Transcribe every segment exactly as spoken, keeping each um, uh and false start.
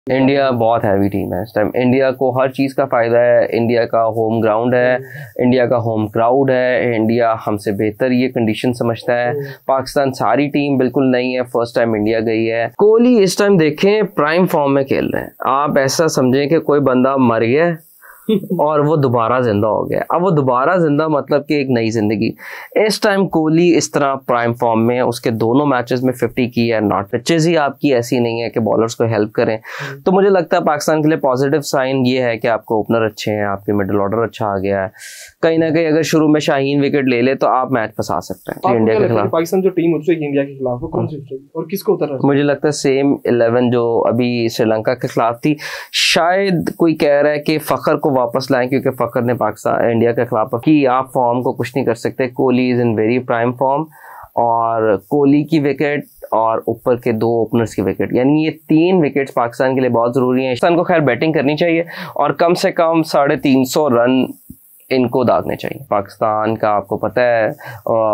India बहुत heavy team है इस टाइम। इंडिया को हर चीज़ का फ़ायदा है। इंडिया का होम ग्राउंड है, इंडिया का होम क्राउड है, इंडिया हमसे बेहतर ये कंडीशन समझता है। पाकिस्तान सारी टीम बिल्कुल नहीं है, फर्स्ट टाइम इंडिया गई है। कोहली इस टाइम देखें प्राइम फॉर्म में खेल रहे हैं। आप ऐसा समझें कि कोई बंदा मर गया और वो दोबारा जिंदा हो गया। अब वो दोबारा जिंदा मतलब कि एक नई जिंदगी। इस टाइम कोहली इस तरह प्राइम फॉर्म में है, उसके दोनों मैचेस में फिफ्टी की है नॉट। पिचेज ही आपकी ऐसी नहीं है कि बॉलर्स को हेल्प करें। तो मुझे लगता है पाकिस्तान के लिए पॉजिटिव साइन ये है कि आपको ओपनर अच्छे हैं, आपके मिडिल ऑर्डर अच्छा आ गया है। कहीं ना कहीं अगर शुरू में शाहीन विकेट ले ले तो आप मैच फंसा सकते हैं इंडिया के खिलाफ। पाकिस्तान जो टीम उतरेगी इंडिया के खिलाफ वो कौन सी उतरेगी और किसको उतरना है? मुझे लगता है सेम इलेवन जो अभी श्रीलंका के खिलाफ थी। शायद कोई कह रहा है कि फखर को वापस लाएं क्योंकि फखर ने पाकिस्तान इंडिया के खिलाफ कि आप फॉर्म को कुछ नहीं कर सकते। Kohli is in very prime form और कोहली की विकेट और ऊपर के दो ओपनर्स की विकेट, यानी ये तीन विकेट्स पाकिस्तान के लिए बहुत जरूरी है। पाकिस्तान को खैर बैटिंग करनी चाहिए और कम से कम साढ़े तीन सौ रन इनको दागने चाहिए। पाकिस्तान का आपको पता है आ,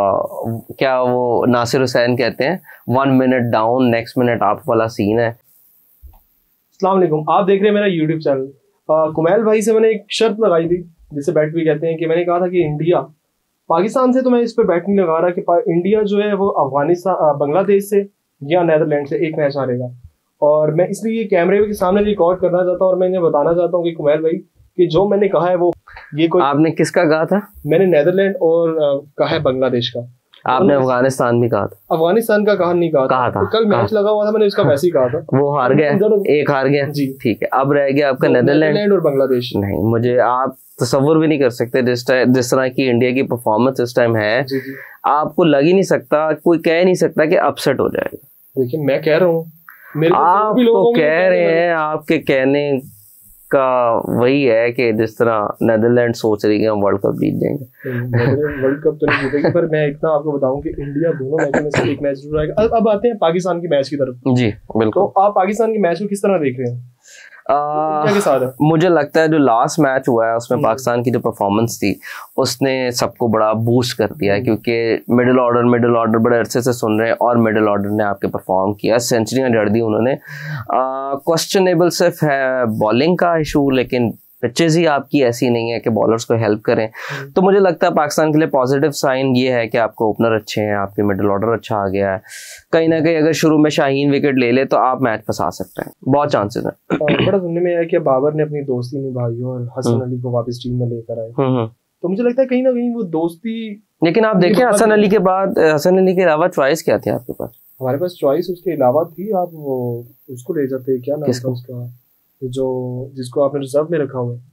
क्या वो नासिर हुसैन कहते हैं one minute down next minute up वाला सीन है। अस्सलाम वालेकुम, आप देख रहे हैं मेरा यूट्यूब चैनल। कुमैल भाई से मैंने एक शर्त लगाई थी जिसे बैट भी कहते हैं कि मैंने कहा था कि इंडिया पाकिस्तान से तो मैं इस पर बैट नहीं लगा रहा कि इंडिया जो है वो अफगानिस्तान बांग्लादेश से या नीदरलैंड से एक मैच हारेगा। और मैं इसलिए कैमरे के सामने रिकॉर्ड करना चाहता हूँ और मैं इन्हें बताना चाहता हूँ कि कुमैल भाई कि जो मैंने कहा है वो ये कोई आपने किसका कहा था? मैंने नीदरलैंड और कहा है बांग्लादेश का। आपने अफगानिस्तान भी कहा था? अफगानिस्तान का कहा नहीं कहा, कहा था, था। कल मैच लगा हुआ था मैंने उसका वैसे ही कहा था। वो हार गया, एक हार गया जी, ठीक है। अब रह गया आपका नीदरलैंड और बांग्लादेश। नहीं, मुझे आप तसव्वुर भी नहीं कर सकते जिस टाइम जिस तरह की इंडिया की परफॉर्मेंस इस टाइम है। जी जी। आपको लग ही नहीं सकता, कोई कह नहीं सकता कि अपसेट हो जाएगा। देखिए मैं कह रहा हूँ, आप तो कह रहे हैं, आपके कहने का वही है कि जिस तरह नीदरलैंड सोच रही है हम वर्ल्ड कप जीत जाएंगे। वर्ल्ड कप तो नहीं जीतेगी, पर मैं इतना आपको बताऊं कि इंडिया दोनों मैचों में से एक मैच जरूर आएगा। अब आते हैं पाकिस्तान की मैच की तरफ। जी बिल्कुल। तो आप पाकिस्तान की मैच को किस तरह देख रहे हैं? आ, के साथ है? मुझे लगता है जो लास्ट मैच हुआ है उसमें पाकिस्तान की जो परफॉर्मेंस थी उसने सबको बड़ा बूस्ट कर दिया है क्योंकि मिडिल ऑर्डर मिडिल ऑर्डर बड़े अरसे से सुन रहे हैं और मिडिल ऑर्डर ने आपके परफॉर्म किया, सेंचुरियां जड़ दी उन्होंने। क्वेश्चनेबल सिर्फ है बॉलिंग का इशू, लेकिन पिचेज ही आपकी ऐसी नहीं है कि बॉलर्स को हेल्प करें। तो मुझे लगता है पाकिस्तान के लिए पॉजिटिव साइन ये है कि आपको ओपनर अच्छे हैं, आपके मिडिल ऑर्डर अच्छा आ गया है। कहीं ना कहीं अगर शुरू में शाहीन विकेट ले ले तो आप मैच फंसा सकते हैं, बहुत चांसेस हैं। बड़ा सुनने में आया कि बाबर ने अपनी दोस्ती निभाई और हसन अली को वापस टीम में लेकर आए, तो मुझे लगता है कहीं ना कहीं वो दोस्ती। लेकिन आप देखिए हसन अली के बाद हसन अली के अलावा चॉइस क्या थी आपके पास? हमारे पास चॉइस उसके अलावा थी, आप वो उसको ले जाते, क्या नाम था उसका जो जिसको आपने रिजर्व में रखा हुआ है?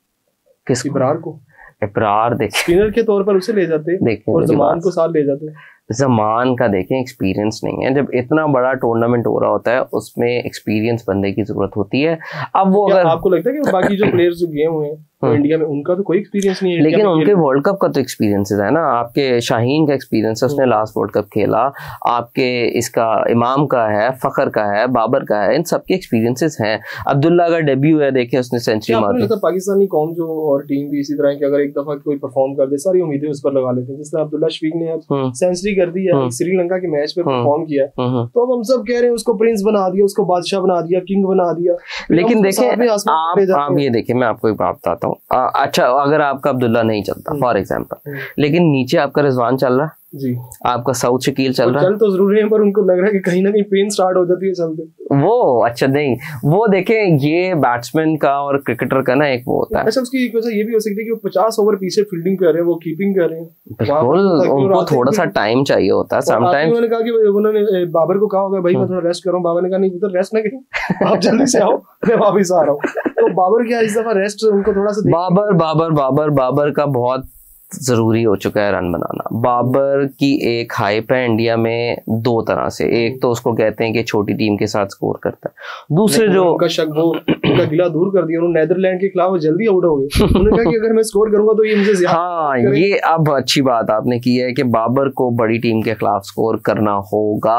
किस? इब्रार को। इब्रार देखिए स्पिनर के तौर पर उसे ले जाते और जमान को साथ ले जाते। जमान का देखें एक्सपीरियंस नहीं है। जब इतना बड़ा टूर्नामेंट हो रहा होता है उसमें एक्सपीरियंस बंदे की जरूरत होती है। अब वो अगर आपको लगता है कि बाकी जो प्लेयर्स जो गए हुए हैं तो इंडिया में उनका तो कोई एक्सपीरियंस नहीं है, लेकिन उनके वर्ल्ड कप का तो एक्सपीरियंस है ना। आपके शाहीन का एक्सपीरियंस है, उसने लास्ट वर्ल्ड कप खेला। आपके इसका इमाम का है, फखर का है, बाबर का है, इन सबके एक्सपीरियंसेस हैं। अब्दुल्ला का डेब्यू है, देखे उसने सेंचुरी मारी। पाकिस्तानी कौम जो और टीम भी इसी तरह की अगर एक दफा कोई परफॉर्म कर दे सारी उम्मीदें उस पर लगा लेते हैं। जिस तरह अब्दुल्ला शफीक ने सेंचुरी कर दी है, श्रीलंका के मैच में परफॉर्म किया, तो अब हम सब कह रहे हैं उसको प्रिंस बना दिया, उसको बादशाह बना दिया, किंग बना दिया। लेकिन देखें आप आप ये देखें, मैं आपको एक बात बताता हूँ। अच्छा अगर आपका अब्दुल्ला नहीं चलता फॉर एग्जांपल, लेकिन नीचे आपका रिजवान चल रहा है जी, आपका सऊद शकील चल रहा है, चल तो जरूर है पर उनको लग रहा है कि कहीं ना कहीं पेन स्टार्ट हो जाती है चलते वो। अच्छा नहीं, वो देखें ये बैट्समैन का और क्रिकेटर का ना एक वो होता है। अच्छा उसकी एक वजह ये भी हो सकती है कि वो पचास ओवर पीछे फील्डिंग कर रहे हैं, वो कीपिंग कर रहे हैं, बिल्कुल उनको थोड़ा सा टाइम चाहिए होता है समटाइम्स। उन्होंने कहा कि उन्होंने बाबर को कहा होगा भाई मैं थोड़ा रेस्ट कर रहा हूँ, बाबर ने कहा नहीं उधर रेस्ट ना करें, आप जल्दी से आओ मैं वापस आ रहा हूँ। तो बाबर क्या इस दफा रेस्ट उनको थोड़ा सा बाबर बाबर बाबर बाबर का बहुत जरूरी हो चुका है रन बनाना। बाबर की एक हाइप है इंडिया में दो तरह से, एक तो उसको कहते हैं कि छोटी टीम के साथ स्कोर करता है, दूसरे जो उनका शक वो उनका गिला दूर कर दिया, उन्होंने नीदरलैंड के खिलाफ जल्दी आउट हो गए। उन्होंने कहा कि अगर मैं स्कोर करूंगा तो ये मुझे हाँ ये अब अच्छी बात आपने की है कि बाबर को बड़ी टीम के खिलाफ स्कोर करना होगा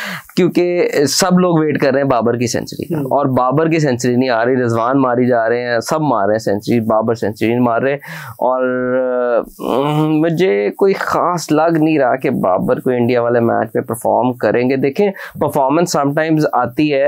क्योंकि सब लोग वेट कर रहे हैं बाबर की सेंचुरी का, और बाबर की सेंचुरी नहीं आ रही, रिजवान मारी जा रहे हैं, सब मार रहे हैं सेंचुरी, बाबर सेंचुरी नहीं मार रहे। और मुझे कोई खास लग नहीं रहा कि बाबर को इंडिया वाले मैच में परफॉर्म करेंगे। देखें परफॉर्मेंस समटाइम्स आती है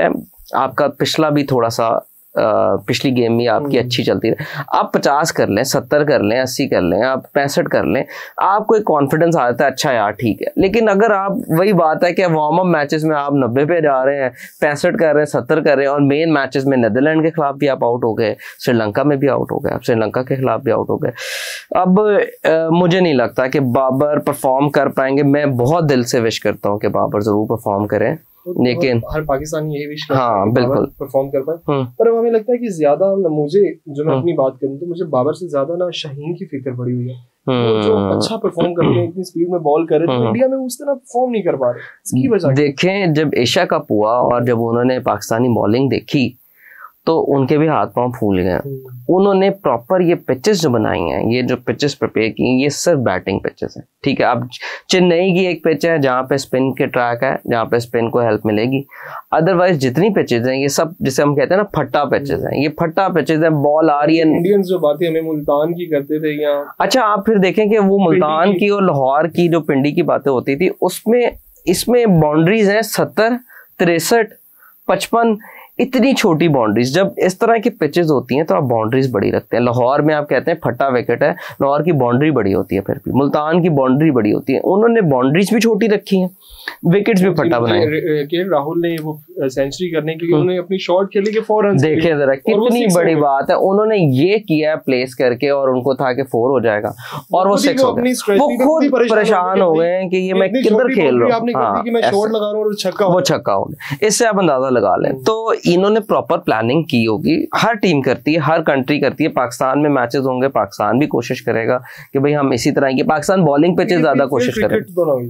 आपका पिछला भी थोड़ा सा पिछली गेम भी आपकी अच्छी चलती रहे, आप पचास कर लें, सत्तर कर लें, अस्सी कर लें, आप पैंसठ कर लें, आपको एक कॉन्फिडेंस आता है, अच्छा यार ठीक है। लेकिन अगर आप, वही बात है कि वार्म अप मैचेस में आप नब्बे पे जा रहे हैं, पैंसठ कर रहे हैं, सत्तर कर रहे हैं, और मेन मैचेस में नीदरलैंड के खिलाफ भी आप आउट हो गए, श्रीलंका में भी आउट हो गए, आप श्रीलंका के खिलाफ भी आउट हो गए। अब आ, मुझे नहीं लगता कि बाबर परफॉर्म कर पाएंगे। मैं बहुत दिल से विश करता हूँ कि बाबर जरूर परफॉर्म करें, लेकिन हर पाकिस्तानी यही विश करता है हाँ बिल्कुल परफॉर्म कर पाए। पर अब हमें लगता है कि ज्यादा मुझे, जो मैं अपनी बात करूं तो मुझे बाबर से ज्यादा ना शाहीन की फिक्र पड़ी हुई है। वो जो अच्छा परफॉर्म करते हैं, इतनी स्पीड में बॉल कर रहे हैं, तो इंडिया में उस तरह परफॉर्म नहीं कर पा रहे। इसकी वजह देखें, जब एशिया कप हुआ और जब उन्होंने पाकिस्तानी बॉलिंग देखी तो उनके भी हाथ पांव फूल गए। उन्होंने प्रॉपर ये पिचेस जो बनाई हैं, ये जो पिचेस प्रिपेयर की, ये सिर्फ बैटिंग पिचेस हैं, ठीक है। अब चेन्नई की एक पिच है जहाँ पे स्पिन के ट्रैक है, जहाँ पे स्पिन को हेल्प मिलेगी। अदरवाइज जितनी पिचेस हैं ये सब, जिसे हम कहते हैं ना फट्टा पिचेस हैं, ये फट्टा पिचेस हैं। बॉल आ रही है, इंडियंस जो बातें हमें मुल्तान की करते थे यहाँ, अच्छा आप फिर देखें कि वो मुल्तान की और लाहौर की जो पिंडी की बातें होती थी, उसमें इसमें बाउंड्रीज हैं सत्तर, तिरसठ, पचपन, इतनी छोटी बाउंड्रीज। जब इस तरह की पिचेस होती हैं तो आप बाउंड्रीज बड़ी रखते हैं। लाहौर में आप कहते हैं फट्टा विकेट है, लाहौर की बाउंड्री बड़ी होती है, फिर भी मुल्तान की बाउंड्री बड़ी होती है। उन्होंने बाउंड्रीज भी छोटी रखी हैं, विकेट्स भी फट्टा बनाए। के राहुल ने वो सेंचुरी करने के लिए उन्होंने अपनी शॉट खेली के फोर रन, देखे जरा कितनी बड़ी बात है। उन्होंने ये किया प्लेस करके, और उनको था कि फोर हो जाएगा और वो सिक्स हो गया। वो खुद परेशान हो गए हैं कि ये मैं किधर खेल रहा हूँ, वो छक्का हो गया। इससे आप अंदाजा लगा लें। तो इन्होंने प्रॉपर प्लानिंग की होगी, हर टीम करती है, हर कंट्री करती है। पाकिस्तान में मैचेस होंगे, पाकिस्तान भी कोशिश करेगा कि भाई हम इसी तरह की, पाकिस्तान बॉलिंग पिचेस ज्यादा कोशिश करें।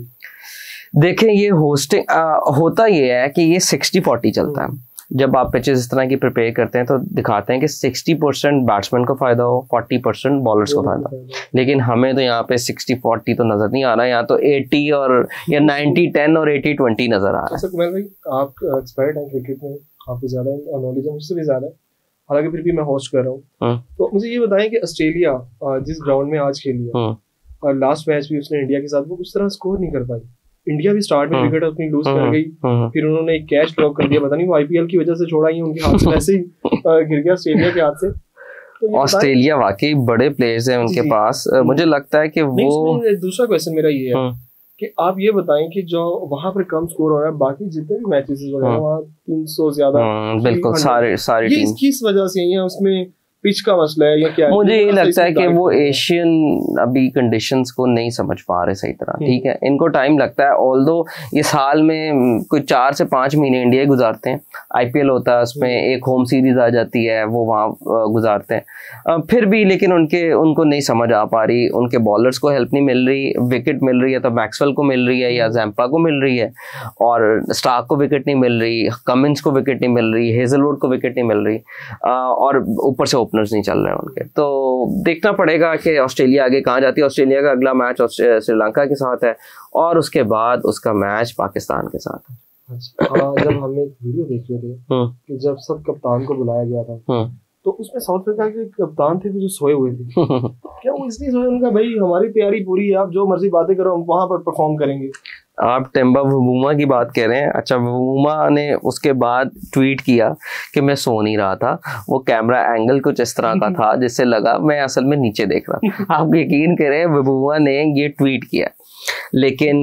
देखें ये होस्टिंग होता ये है कि ये सिक्सटी फोर्टी चलता है। जब आप पिचेस इस तरह की प्रिपेयर करते हैं तो दिखाते हैं कि सिक्सटी परसेंट बैट्समैन को फायदा हो, फोर्टी परसेंट बॉलर्स को फायदा हो। लेकिन हमें तो यहाँ पे सिक्सटी फोर्टी तो नजर नहीं आ रहा है, यहाँ तो एटी और या नाइंटी टेन और एटी ट्वेंटी नजर आ रहा है। कुमैल भाई, आप एक्सपर्ट हैं क्रिकेट में, आपको ज्यादा नॉलेज है, मुझसे भी ज्यादा है, हालांकि फिर भी मैं होस्ट कर रहा हूँ। तो मुझे ये बताएं कि ऑस्ट्रेलिया जिस ग्राउंड में आज खेली है और लास्ट मैच भी उसने इंडिया के साथ, वो उस तरह स्कोर नहीं कर पाई। इंडिया भी स्टार्ट में विकेट अपनी लूज कर गई, फिर उन्होंने एक कैच ड्रॉप कर दिया, पता नहीं वो आईपीएल की वजह से छोड़ा ही उनके हाथ से, वैसे ही गिर गया ऑस्ट्रेलिया के हाथ से। तो ऑस्ट्रेलिया वाकई बड़े प्लेयर्स हैं उनके पास। मुझे लगता है कि वो, दूसरा क्वेश्चन मेरा ये है कि आप ये बताएं कि जो वहां पर कम स्कोर हो रहा है, बाकी जितने भी मैचेस वगैरह वहाँ तीन सौ ज्यादा, बिल्कुल सारे सारी टीम, किस वजह से है? उसमें पिच का मसला है या क्या है? मुझे ये लगता है कि वो एशियन अभी कंडीशंस को नहीं समझ पा रहे सही तरह, ठीक है। इनको टाइम लगता है, ऑल्दो ये साल में कोई चार से पांच महीने इंडिया गुजारते हैं, आईपीएल होता है उसमें एक होम सीरीज आ जाती है, वो वहाँ गुजारते हैं फिर भी, लेकिन उनके उनको नहीं समझ आ पा रही, उनके बॉलर्स को हेल्प नहीं मिल रही। विकेट मिल रही है तो मैक्सवेल को मिल रही है या जैम्पा को मिल रही है, और स्टार्क को विकेट नहीं मिल रही, कमिंस को विकेट नहीं मिल रही, हेजलवुड को विकेट नहीं मिल रही, और ऊपर से ओपनर्स नहीं चल रहे हैं उनके। तो देखना पड़ेगा कि ऑस्ट्रेलिया आगे कहाँ जाती है। ऑस्ट्रेलिया का अगला मैच श्रीलंका के साथ है और उसके बाद उसका मैच पाकिस्तान के साथ है। हाँ, जब हमने एक वीडियो देख रहे थे कि जब सब कप्तान को बुलाया गया था तो उसमें साउथ अफ्रीका के कप्तान थे जो सोए हुए थे। क्या वो इसलिए सोए? उनका भाई हमारी तैयारी पूरी है, आप जो मर्जी बातें करो, हम वहां पर परफॉर्म करेंगे। आप टेम्बा वबूमा की बात कह रहे हैं। अच्छा, वबूमा ने उसके बाद ट्वीट किया कि मैं सो नहीं रहा था, वो कैमरा एंगल कुछ इस तरह का था जिससे लगा मैं असल में नीचे देख रहा था। आप यकीन करें वबूमा ने ये ट्वीट किया, लेकिन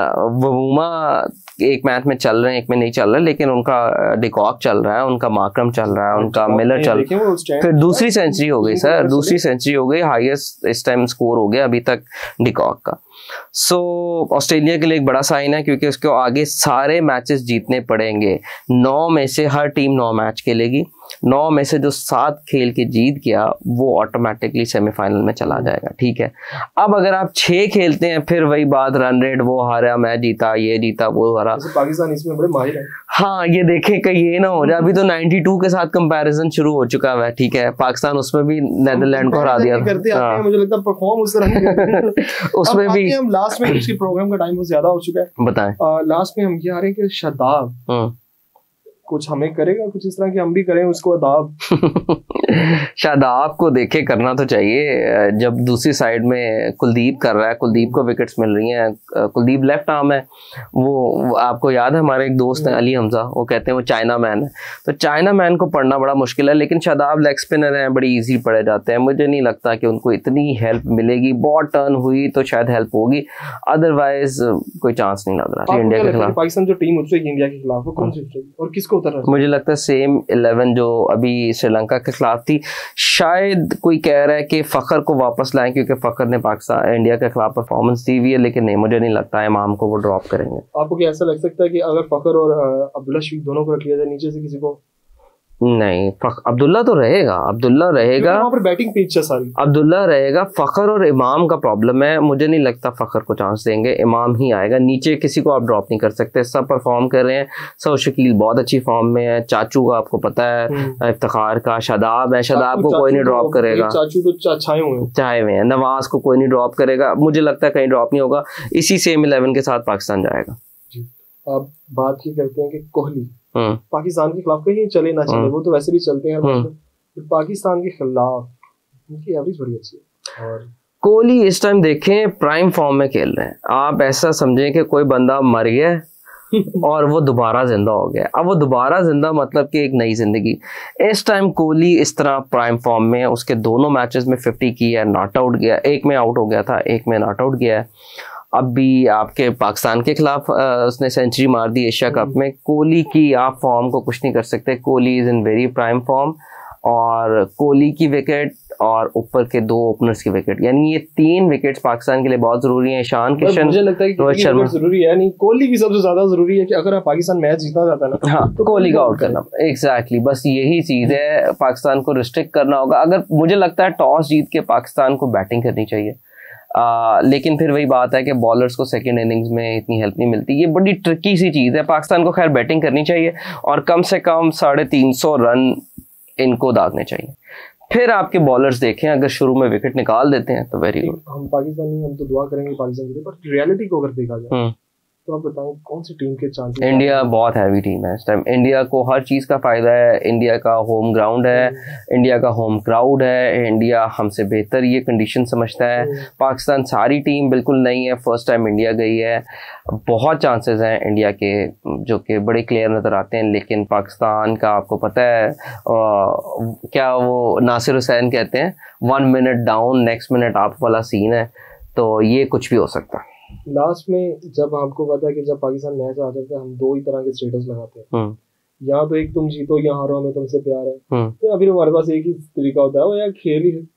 वबूमा एक मैच में चल रहे हैं, एक में नहीं चल रहे, लेकिन उनका डिकॉक चल रहा है, उनका मार्करम चल रहा है, उनका मिलर चल रहा है। फिर दूसरी सेंचुरी हो गई सर, दूसरी सेंचुरी हो गई, हाईएस्ट इस टाइम स्कोर हो गया अभी तक डिकॉक का। सो so, ऑस्ट्रेलिया के लिए एक बड़ा साइन है क्योंकि उसको आगे सारे मैचेस जीतने पड़ेंगे। नौ में से हर टीम नौ मैच खेलेगी, नौ में से जो सात खेल के जीत गया वो ऑटोमेटिकली सेमीफाइनल में चला जाएगा, ठीक है। अब अगर आप छह खेलते हैं फिर वही बात, रन रेट वो हारा, मैं जीता, ये जीता, वो हारा। पाकिस्तान इसमें बड़े माहिर है। हाँ, ये देखें कहीं ये ना हो जाए, अभी तो बानवे के साथ कंपैरिजन शुरू हो चुका है, ठीक है। पाकिस्तान उसमें भी नीदरलैंड को हरा दिया, मुझे लगता है परफॉर्म उस तरह उसमें भी। हम लास्ट में, उसके प्रोग्राम का टाइम बहुत ज्यादा हो चुका है, बताएं। लास्ट में हम ये आ रहे हैं कि शादाब कुछ हमें करेगा, कुछ इस तरह की हम भी करें उसको अदाब। शादाब को देखे करना तो चाहिए। जब दूसरी साइड में कुलदीप कर रहा है, कुलदीप को विकेट्स मिल रही हैं, कुलदीप लेफ्ट आर्म है, वो आपको याद है हमारे एक दोस्त हैं अली हमजा, वो कहते हैं वो चाइना मैन है, तो चाइना मैन को पढ़ना बड़ा मुश्किल है। लेकिन शादाब लेग स्पिनर हैं, बड़ी इजी पढ़े जाते हैं। मुझे नहीं लगता कि उनको इतनी हेल्प मिलेगी। बॉल टर्न हुई तो शायद हेल्प होगी, अदरवाइज कोई चांस नहीं लग रहा इंडिया के खिलाफ। पाकिस्तान जो टीम उतरेगी इंडिया के खिलाफ वो कौन सी उतरेगी और किसको उतरना है? मुझे लगता है सेम इलेवन जो अभी श्रीलंका के खिलाफ थी। शायद कोई कह रहा है कि फखर को वापस लाएं क्योंकि फखर ने पाकिस्तान इंडिया के खिलाफ परफॉर्मेंस दी हुई है, लेकिन नहीं, मुझे नहीं लगता है इमाम को वो ड्रॉप करेंगे। आपको क्या ऐसा लग सकता है कि अगर फखर और अब्दुल्ला शफीक दोनों को रख लिया जाए नीचे से किसी को? नहीं, अब्दुल्ला तो रहेगा, अब्दुल्ला रहेगा, वहाँ पर बैटिंग पिच है सारी, अब्दुल्ला रहेगा। फखर और इमाम का प्रॉब्लम है, मुझे नहीं लगता फखर को चांस देंगे, इमाम ही आएगा। नीचे किसी को आप ड्रॉप नहीं कर सकते, सब परफॉर्म कर रहे हैं। सौ शकील बहुत अच्छी फॉर्म में है, चाचू का आपको पता है, इफ्तिखार का, शादाब है, शादाब को कोई नहीं ड्रॉप करेगा, चाचू तो छाए हुए हैं छाए हुए हैं, नवाज को कोई नहीं ड्रॉप करेगा। मुझे लगता है कहीं ड्रॉप नहीं होगा, इसी सेम इलेवन के साथ पाकिस्तान जाएगा। अब बात ही करते हैं कि कोहली पाकिस्तान के खिलाफ कहीं चले ना चले, वो तो वैसे भी चलते हैं, तो पाकिस्तान के खिलाफ उनकी एवरेज बड़ी अच्छी है। और कोहली इस टाइम देखें प्राइम फॉर्म में खेल रहे हैं। आप ऐसा समझें कि कोई बंदा मर गया और वो दोबारा जिंदा हो गया। अब वो दोबारा जिंदा मतलब कि एक नई जिंदगी। इस टाइम कोहली इस तरह प्राइम फॉर्म में है, उसके दोनों मैचेस में फिफ्टी की है, नॉट आउट गया, एक में आउट हो गया था, एक में नॉट आउट गया है। अब भी आपके पाकिस्तान के खिलाफ उसने सेंचुरी मार दी एशिया कप में। कोहली की आप फॉर्म को कुछ नहीं कर सकते, Kohli is in very prime form. और कोहली की विकेट और ऊपर के दो ओपनर्स की विकेट, यानी ये तीन विकेट्स पाकिस्तान के लिए बहुत जरूरी हैं। ईशान किशन, मुझे लगता है कि रोहित शर्मा जरूरी है, नहीं कोहली की सबसे ज्यादा जरूरी है कि अगर पाकिस्तान मैच जीतना चाहता है ना, हाँ, तो कोहली का आउट करना। एग्जैक्टली, बस यही चीज है, पाकिस्तान को रिस्ट्रिक्ट करना होगा। अगर मुझे लगता है टॉस जीत के पाकिस्तान को बैटिंग करनी चाहिए, आ, लेकिन फिर वही बात है कि बॉलर्स को सेकंड इनिंग्स में इतनी हेल्प नहीं मिलती। ये बड़ी ट्रिकी सी चीज़ है। पाकिस्तान को खैर बैटिंग करनी चाहिए और कम से कम साढ़े तीन सौ रन इनको दागने चाहिए। फिर आपके बॉलर्स देखें, अगर शुरू में विकेट निकाल देते हैं तो वेरी गुड। हम पाकिस्तानी हम तो दुआ करेंगे पाकिस्तान के लिए, पर रियलिटी को अगर देखा जाए तो आप बताएं कौन सी टीम के चांसेस? इंडिया बहुत हैवी टीम है इस टाइम। इंडिया को हर चीज़ का फ़ायदा है। इंडिया का होम ग्राउंड है, इंडिया का होम क्राउड है, इंडिया हमसे बेहतर ये कंडीशन समझता है। पाकिस्तान सारी टीम बिल्कुल नहीं है, फर्स्ट टाइम इंडिया गई है। बहुत चांसेस हैं इंडिया के जो कि बड़े क्लियर नज़र आते हैं, लेकिन पाकिस्तान का आपको पता है आ, क्या वो नासिर हुसैन कहते हैं, one minute down next minute up वाला सीन है, तो ये कुछ भी हो सकता है। लास्ट में जब हमको पता है कि जब पाकिस्तान मैच आ जाता है, हम दो ही तरह के स्टेटस लगाते हैं, यहाँ तो एक तुम जीतो या हारो हमें तुमसे प्यार है, या फिर हमारे पास एक ही तरीका होता है वो यार खेल ही